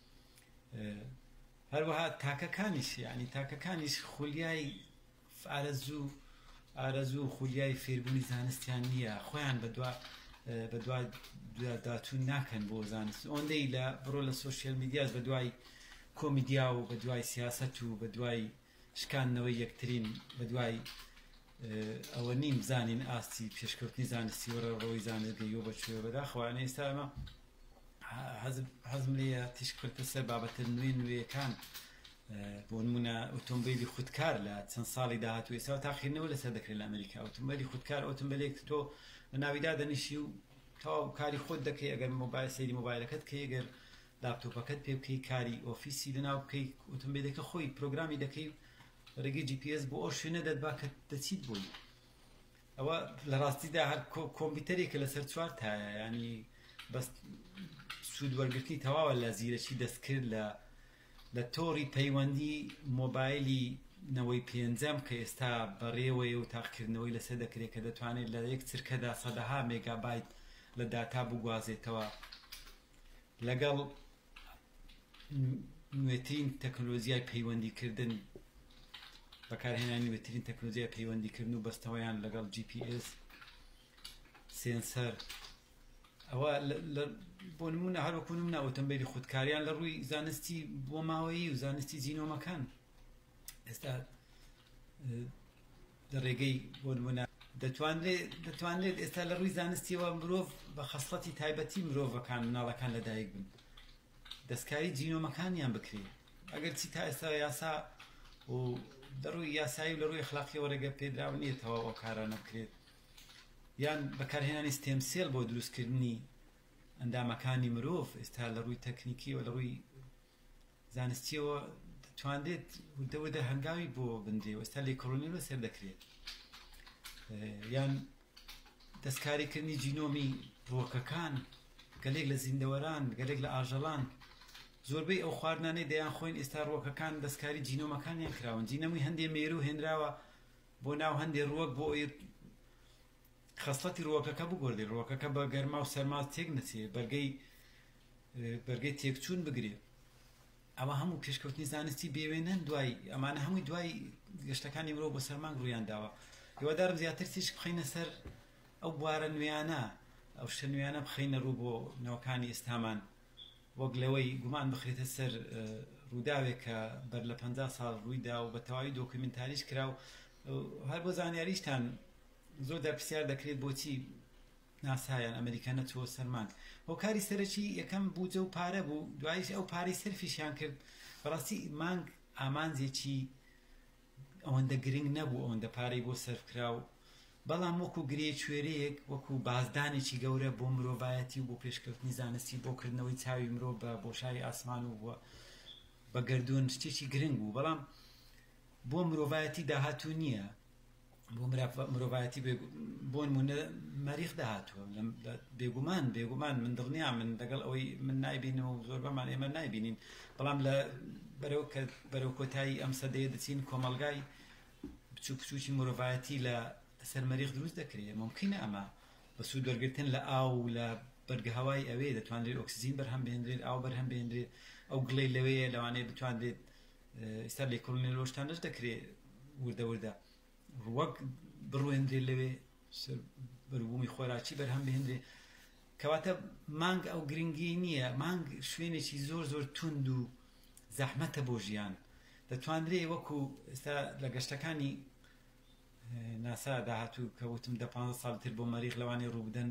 هەروەها تاکەکانیش یعنی تاکەکانیش خولیای ئارەزوو ئارەزوو خولیای فێربوونی زانستیان نییە خۆیان بە دوای داچوون ناکەن بۆ زانست ئەوەندەی لە بڕۆ لە سۆشیال میدیاز بە دوای کۆمیدیا و بە دوای سیاست و بە دوای شکاندنەوەی یەکترین بە دوای ئەوە نیم زانین ئاستی پێشکەوتنی زانستی وەرە ڕۆی زانستگەی و بەچێ بەداخەوانە ئێستا ئەمە حەزم لێە تیشکردە سەر بابەتە نوێ نوێیەکان بۆ نمونە ئۆتۆمبیلی خودکار لە چەند ساڵی داهاتوو ئێستا تاقیکردنەوە لەسەر دەکرێت لە ئەمریکا ئۆتۆمبیلی خودکار ئۆتۆمبیلێک تۆ لە ناویدا دەنیشی و تاو کاری خۆت دەکەی ئەگەر مۆبایل سەیری مۆبایلەکەت کەی ئەگەر لاپتۆپەکەت پێ بکەی کاری ئۆفیسی لەناو بکەی ئۆتۆمبیلەکە خۆی پرۆگرامی دەکەی ڕێگەی جی پی ئێس بۆ ئەو شوێنە دەدبا کە دەچیت بووی ئەوە لە ڕاستیدا هەر کۆمپیوتەرێکە لەسەر چوار تایە ینی بەس سوود وەرگرتنی تەواوە لە زیرەکی دەستکرد لە لە تۆڕی پەیوەندی مۆبایلی نەوەی پێنجەم کە ئێستا بەڕێوەیە و تاقیکردنەوەی لەسەر دەکرێت کە دەتوانێت لە یەک چرکەدا سەدەها مێگابایت لە داتا بگوازێتەوە لەگەڵ نوێترین تەکنۆلۆژیای پەیوەندیکردن بەکارهێنانی نوێترین تەکنۆلۆژیای پەیوەندیکردن و بەستەوەیان لەگەڵ جی پی ئێس سێنسەر ئەوە بۆ نمونە هەروەکو نمونە ئۆتۆمبیلی خودکاریان لە ڕووی زانستی بۆ ماوەیی و زانستی جینۆمەکان ئێستا لە ڕێگەی بۆ نمونە دەتوانرێت دەتوانرێت ئێستا لە ڕووی زانستیەوە مرۆڤ بە خەسڵەتی تایبەتی مرۆڤەکان مناڵەکان لەدایک بن دەستکاری جینۆمەکانیان بکرێت ئەگەر چی تا ئێستا یاسا و لە ڕووی یاسایی و لە ڕووی ئەخلاقیەوە ڕێگە پێدراو نیەتەوە ئەو کارانە بکرێت یان بەکارهێنانی ستێم سێل بۆ دروستکردنی ئەندامەکانی مرۆڤ ئێستا لە ڕووی تەکنیکی و لە ڕووی زانستیەوە دەتوانرێت وردەوردە هەنگاوی بۆ بندرێ و ئێستا لێکۆڵنەوە سەر دەکرێت یان دەستکاریکردنی جینۆمی ڕۆکەکان گەلێک لە زیندەوەران گەلێک لە ئاژەڵان زۆربەی ئەو خواردنانەی دەیان خۆین ئێستا ڕۆکەکان دەستکاری جینۆمەکانیان کراون جینەمووی هەندێ مێرو هێنراوە بۆ ناو هەندێ ڕۆک بۆ ئەوەی خەسڵەتی ڕۆکەکە بگۆڕێت ڕۆکەکە بە گەرما و سەرما تێک نەچێ بەرگەی بەرگەی تێکچوون بگرێت ئەمە هەموو پێشکەوتنی زانستی بێوێنن دوای ئەمانە هەمووی دوای گەشتەکانی مرۆڤ بۆ سەرمانگ ڕوویان داوە هیوادارم زیاتر تیش بخەینە سەر ئەو بوارە نوێیانە ئەو شتە نوێیانە بخەینە ڕوو بۆ نەوەکانی ئێستامان وەک لەوەی گومان بخرێتە سەر ڕووداوێک کە بەر لە پەنجا ساڵ ڕوویدا و بە تەواوی دۆکومنتاریش کرا و هەر بۆ زانیاریشتان زۆر دەرپرسیار دەکرێت بۆچی ناسایان ئەمریکا نەچوە سەرمانگ هۆکاری سەرەکی یەکەم بوجە و پارە بوو دوایش ئەو پارەی سەرفیشیان کرد بەڕاستی مانگ ئامانجێکی ئەوەندە گرنگ نەبوو ئەوەندە پارەی بۆ سەرفکرا و بەڵام وەکو گرێ کوێرەیەک وەکو بازدانێکی گەورە بۆ مرۆڤایەتی و بۆ پێشکەوتنی زانستی بۆ کردنەوەی چاوی مرۆڤ بە بۆشایی ئاسمان و بە گەردوون شتێکی گرنگ بوو بەڵام بۆ مرۆڤایەتی داهاتوو نییە بۆ مرۆڤایەتی بۆ نمونە مەریخ داهاتووە بێگومان بێگومان من دڵنیا من لەگەڵ ئەوەی من نایبینەوە و زۆر بەمان ئێمە نایبینین بەڵام لە بەرەو کە بەرەو کۆتایی ئەم سەدەیە دەچین کۆمەلگای بچوو بچووکی مرۆڤایەتی لە سەر مەریخ دروست دەکرێت ممکنە ئەمە بە سوود وەرگرتن لە ئاو لە بەرگەهەوای ئەوێ دەتوانرێت ئۆکسیجین بەرهەم بهێنرێت ئاو بەرهەم بهێنرێت ئەو گڵەی لەوەیە لەوانەیە بتوانرێت ئێستا لێکۆڵینەوەی ڕۆژتانەش دەکرێت وردە وردە ڕوەک بڕوێندرێت لەوێ بەروبوومی خۆراکی بەرهەم بهێنرێت کەواتە مانگ ئەو گرنگی نییە مانگ شوێنێکی زۆر زۆر توند و زەحمەتە بۆ ژیان دەتوانرێت وەکو ئێستا لە گەشتەکانی ناسا داهاتوو کەوتم دە پانزە ساڵتر بۆ مەریخ لەوانەیە ڕووبدەن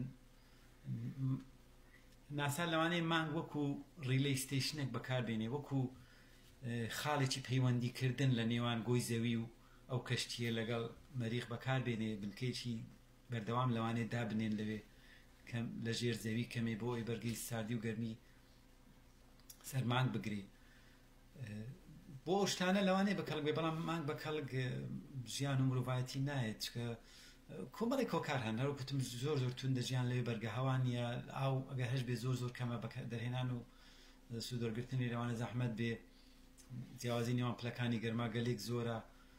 ناسا لەوانەیە مانگ وەکو ڕیلەی ستیشنێک بەکاربێنێ وەکو خاڵێکی پەیوەندیکردن لە نێوان گۆی زەوی و ئەو کەشتیە لەگەڵ مەریخ بەکاربێنێ بنکەیەکی بەردەوام لەوانێت دابنێن لەوێ لە ژێر زەوی کەمێ بۆ ئەوی بەرگەی ساردی و گەرمی سەرمانگ بگرێ بۆ شتانە لەوانەیە بەکەڵک بێ بەڵام مانگ بەکەڵک ژیان و مرۆڤایەتی نایێت چکە کۆمەڵی کۆکار هەن هەرو کوتم زۆر زۆر تون دەژیان لەوێ بەرگە هەوانە ئاو ئەگەر هەش بێ زۆر زۆر کەمە دەرهێنان و سوودوەرگرتنی لەوانە زەحمەت بێ جیاوازی نێوان پلەکانی گەرما گەلێک زۆرە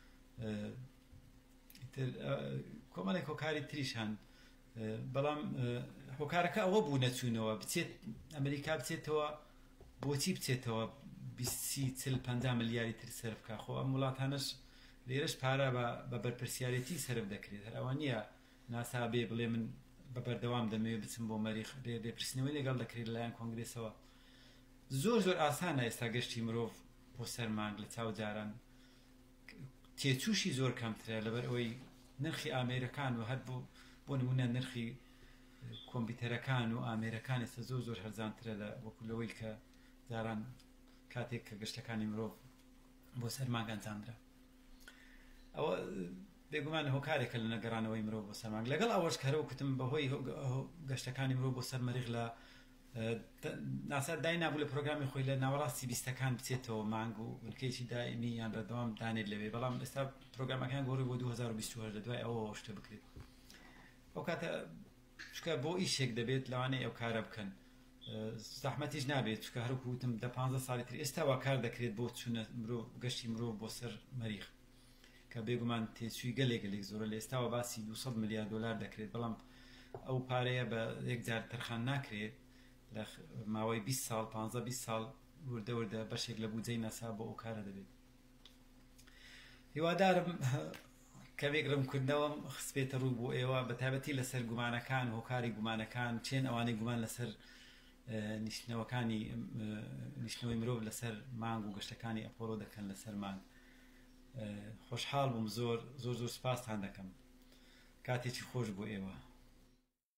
کۆمەڵی هۆکاری تریش هەن بەڵام هۆکارەکە ئەوە بوو نەچوونەوە بچێت ئەمریکا بچێتەوە بۆچی بچێتەوە بیستی چل پەنجا ملیاری تر سەرف بکە خۆ ئەم وڵاتانەش لێرەش پارە بە بەرپرسیارەتی سەرف دەکرێت هەر ئەوە نییە ناسا بێ بڵێ من بە بەردەوام دەمەوێت بچم بۆ مەریخ لێپرسنەوەی لەگەڵ دەکرێت لەلایەن کۆنگرێسەوە زۆر زۆر ئاسانە ئێستا گەشتی مرۆڤ بۆ سەر مانگ لە چاو جاران تێچووشی زۆر کەمترە لەبەر ئەوەی نرخی ئامێرەکان و هەر بۆ بۆ نمونە نرخی کۆمپیوتەرەکان و ئامێرەکان ئێستا زۆر زۆر هەرزانترە لە وەکولەوەی کە جاران کاتێک کە گەشتەکانی مرۆڤ بۆ سەر مانگ ئەنجامدرا ئەوە بێگومان هۆکارێکە لە نەگەڕانەوەی مرۆڤ بۆ سەر مانگ لەگەڵ ئەوەش کە هەرەوە کوتم بەهۆی گەشتەکانی مرۆڤ بۆ سەر مەریخ لە ناسا دای نابوو لە پرۆگرامی خۆی لە ناوەڕاستی بیستەکان بچێتەوە مانگ و بنکەیەکی دائیمی یان بەردەوام دانێت لەوێ بەڵام ئێستا پرۆگرامەکان گۆڕی بۆ دوو هەزار و بیست و هەشت لە دوای ئەوە شتە بکرێت ئەو کاتە چکە بۆ ئیشێک دەبێت لەوانەیە ئەو کارە بکەن زەحمەتیش نابێت چکە هەروکو وتم دە پانزە ساڵی تر ئێستا وا کار دەکرێت بۆ چوونە مرۆڤ گەشتی مرۆڤ بۆ سەر مەریخ کە بێگومان تێچووی گەلێک گەلێک زۆرە لە ئێستاوە باسی دووسەد ملیار دۆلار دەکرێت بەڵام ئەو پارەیە بە یەکجار تەرخان ناکرێت لە ماوەی بیست ساڵ پانزە بیست ساڵ وردە وردە بەشێک لە بودجەی ناسا بۆ ئەو کارە دەبێت هیوادارم کەمێک ڕمکردنەوەم خسبێتە ڕوو بۆ ئێوە بەتایبەتی لەسەر گومانەکان هۆکاری گومانەکان چێن ئەوانەی گومان لەسەر نیشتنەوەکانی نیشتنەوەی مرۆڤ لەسەر مانگ و گەشتەکانی ئەپۆلۆ دەکەن لەسەر مانگ خۆشحاڵ بووم زۆر زۆر زۆر سپاستان دەکەم کاتێکی خۆش بۆ ئێوە